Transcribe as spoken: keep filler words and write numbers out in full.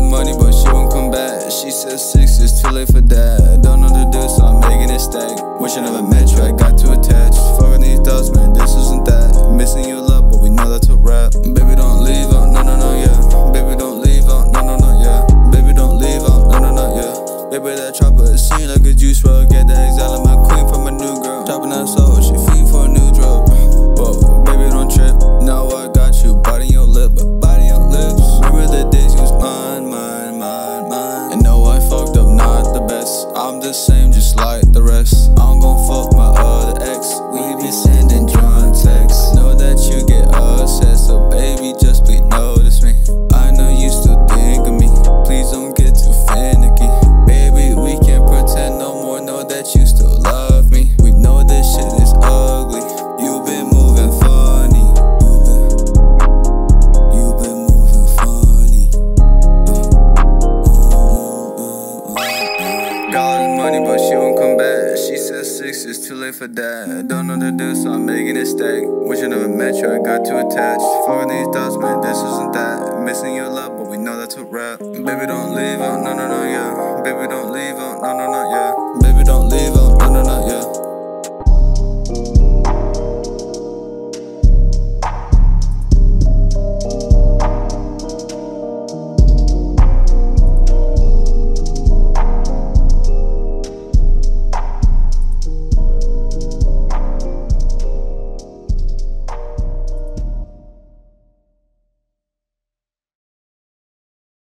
money, but she won't come back. She said Syks, it's too late for that. Don't know the deal, so I'm making it stack. Wish I never met you, I got too attached. Fucking these thoughts, man, this isn't that. Missing you love, but we know that's a rap. Baby, don't leave out, no, no, no, yeah. Baby, don't leave out, no, no, no, yeah. Baby, don't leave out, no, no, no, yeah. Baby, that choppa, it seem like a Juice world. Get that Alexander McQueen from a new girl. Chopping that SoHo, she feed for a new drobe. Whoa, baby, don't trip. Now I got you, biting your lip, but biting your lips. Remember the days you was mine, mine, mine, mine. And no, I fucked up, not the best. I'm the same, just like the rest. I'm gon' fuck my other ex. We be sending drunk texts. Know that you get upset, so baby, just please notice me. I know you still think of me. Please don't get too finicky. Baby, we can't pretend no more. Know that you still love me. We know this shit is ugly. You've been moving funny. You've been moving funny. Got all this money, but she won't come back. She said Syks, it's too late for that. Don't know the deal, so I'm making it stack. Wish I never met you, I got too attached. Fucking these thoughts, man, this isn't that. Missing your love, but we know that's a rap. Baby, don't leave out, no, no, no, yeah. Baby, don't leave out, no, no, no, yeah.